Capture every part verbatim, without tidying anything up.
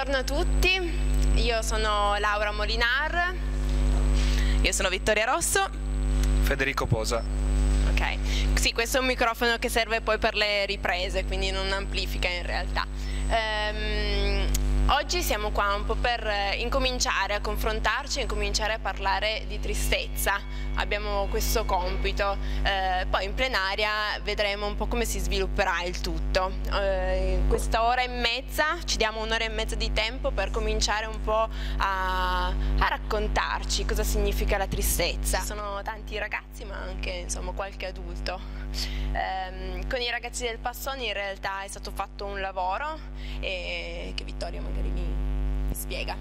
Buongiorno a tutti, io sono Laura Molinar. Io sono Vittoria Rosso. Federico Posa. Ok, sì, questo è un microfono che serve poi per le riprese, quindi non amplifica in realtà. Ehm, oggi siamo qua un po' per incominciare a confrontarci, incominciare a parlare di tristezza. Abbiamo questo compito, eh, poi in plenaria vedremo un po' come si svilupperà il tutto. Eh, in questa ora e mezza ci diamo un'ora e mezza di tempo per cominciare un po' a, a raccontarci cosa significa la tristezza. Sono tanti ragazzi ma anche insomma qualche adulto. Eh, con i ragazzi del Passoni in realtà è stato fatto un lavoro e che Vittoria magari mi spiega.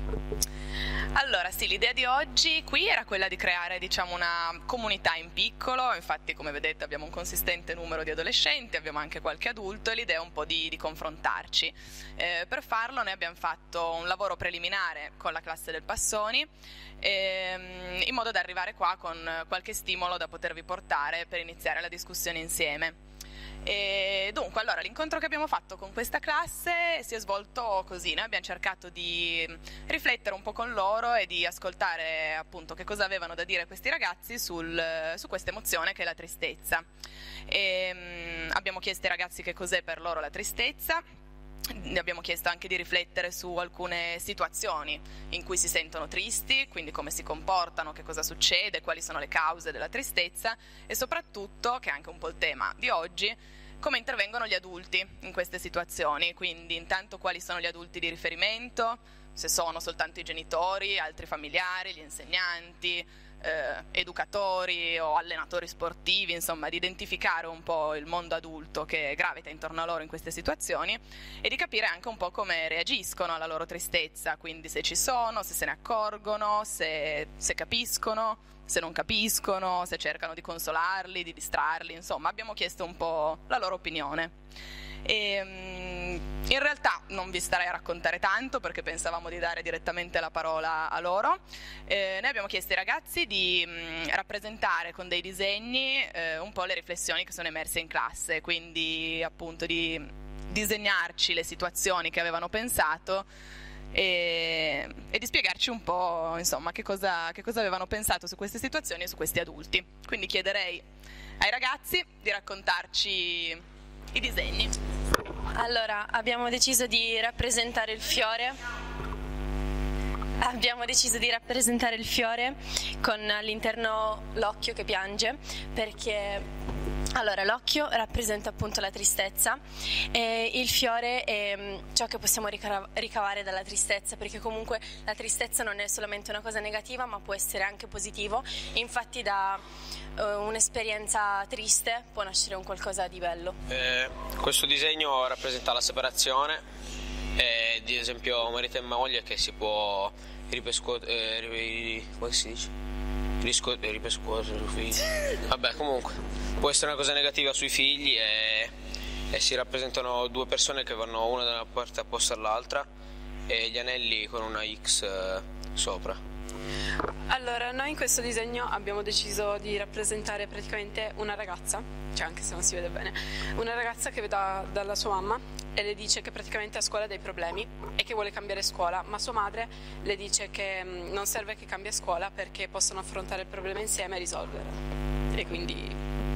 Allora sì, l'idea di oggi qui era quella di creare, diciamo, una comunità in piccolo. Infatti, come vedete, abbiamo un consistente numero di adolescenti, abbiamo anche qualche adulto e l'idea è un po' di, di confrontarci. Eh, per farlo noi abbiamo fatto un lavoro preliminare con la classe del Passoni, ehm, in modo da arrivare qua con qualche stimolo da potervi portare per iniziare la discussione insieme. E dunque, allora, l'incontro che abbiamo fatto con questa classe si è svolto così. Noi abbiamo cercato di riflettere un po' con loro e di ascoltare appunto che cosa avevano da dire questi ragazzi sul, su questa emozione che è la tristezza. E, um, abbiamo chiesto ai ragazzi che cos'è per loro la tristezza. Ne abbiamo chiesto anche di riflettere su alcune situazioni in cui si sentono tristi, quindi come si comportano, che cosa succede, quali sono le cause della tristezza e soprattutto, che è anche un po' il tema di oggi, come intervengono gli adulti in queste situazioni, quindi intanto quali sono gli adulti di riferimento, se sono soltanto i genitori, altri familiari, gli insegnanti, Eh, educatori o allenatori sportivi, insomma di identificare un po' il mondo adulto che gravita intorno a loro in queste situazioni e di capire anche un po' come reagiscono alla loro tristezza, quindi se ci sono, se se ne accorgono, se, se capiscono, se non capiscono, se cercano di consolarli, di distrarli, insomma abbiamo chiesto un po' la loro opinione. E, um, in realtà non vi starei a raccontare tanto perché pensavamo di dare direttamente la parola a loro. Eh, noi abbiamo chiesto ai ragazzi di um, rappresentare con dei disegni eh, un po' le riflessioni che sono emerse in classe, quindi appunto di disegnarci le situazioni che avevano pensato e, e di spiegarci un po' insomma che cosa, che cosa avevano pensato su queste situazioni e su questi adulti. Quindi chiederei ai ragazzi di raccontarci i disegni. Allora, abbiamo deciso di rappresentare il fiore. Abbiamo deciso di rappresentare il fiore con all'interno l'occhio che piange, perché allora l'occhio rappresenta appunto la tristezza e il fiore è ciò che possiamo ricavare dalla tristezza, perché comunque la tristezza non è solamente una cosa negativa ma può essere anche positivo. Infatti da uh, un'esperienza triste può nascere un qualcosa di bello. Eh, questo disegno rappresenta la separazione, eh, di esempio marito e moglie che si può ripescuotere, eh, come si dice? Risco- ripescuotere sui figli. Vabbè, comunque può essere una cosa negativa sui figli e, e si rappresentano due persone che vanno una da una parte opposta all'altra e gli anelli con una X eh, sopra. Allora, noi in questo disegno abbiamo deciso di rappresentare praticamente una ragazza, cioè anche se non si vede bene, una ragazza che va dalla sua mamma e le dice che praticamente a scuola ha dei problemi e che vuole cambiare scuola, ma sua madre le dice che mh, non serve che cambia scuola perché possono affrontare il problema insieme e risolverlo. E quindi...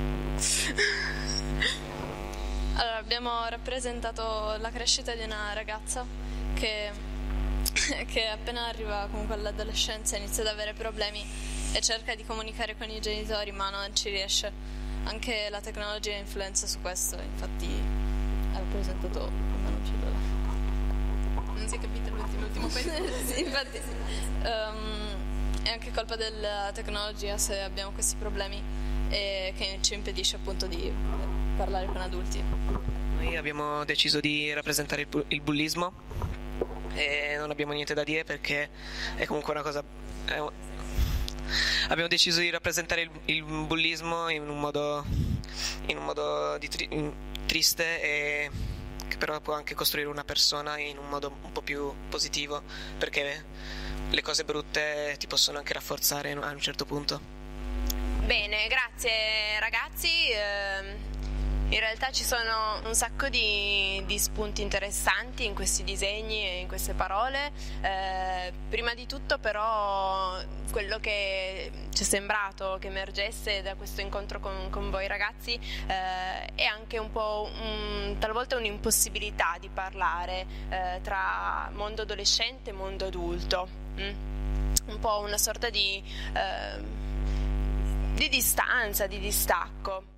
Allora, abbiamo rappresentato la crescita di una ragazza che... che appena arriva comunque all'adolescenza inizia ad avere problemi e cerca di comunicare con i genitori ma non ci riesce. Anche la tecnologia influenza su questo, infatti ha rappresentato ma non ci do. Non si è capito l'ultimo, l'ultimo pezzo? Sì, infatti um, è anche colpa della tecnologia se abbiamo questi problemi e che ci impedisce appunto di parlare con adulti. Noi abbiamo deciso di rappresentare il, bu- il bullismo e non abbiamo niente da dire perché è comunque una cosa è un... abbiamo deciso di rappresentare il, il bullismo in un modo in un modo di tri... triste e che però può anche costruire una persona in un modo un po' più positivo, perché le cose brutte ti possono anche rafforzare a un certo punto. Bene, grazie ragazzi. In realtà ci sono un sacco di, di spunti interessanti in questi disegni e in queste parole. Eh, prima di tutto però quello che ci è sembrato che emergesse da questo incontro con, con voi ragazzi eh, è anche un po' un, talvolta un'impossibilità di parlare eh, tra mondo adolescente e mondo adulto, mm? Un po' una sorta di, eh, di distanza, di distacco.